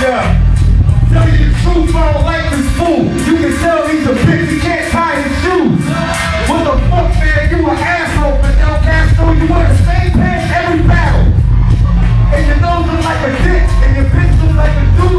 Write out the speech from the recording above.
Yeah. Tell you the truth, I don't like this fool. You can tell he's a bitch, he can't tie his shoes. What the fuck, man? You an asshole, Fidel Castro. You wear the same pants every battle. And your nose look like a dick, and your bitch look like a dude.